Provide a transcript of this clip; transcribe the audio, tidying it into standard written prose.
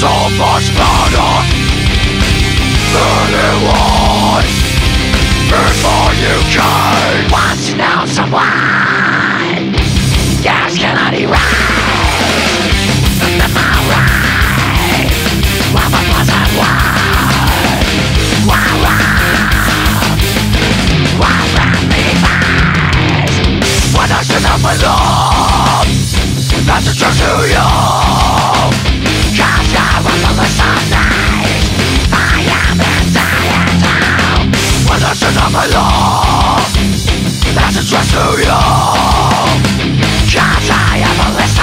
so much better than it was before you came. Want to know someone? Gas cannot erase the memory of a pleasant one. Why friendly face? When I sit up my love, that's a truth to you. Cause I was on the Sunday, I am inside now. When I sit up my love, that's a truth to you. Cause I am a listener.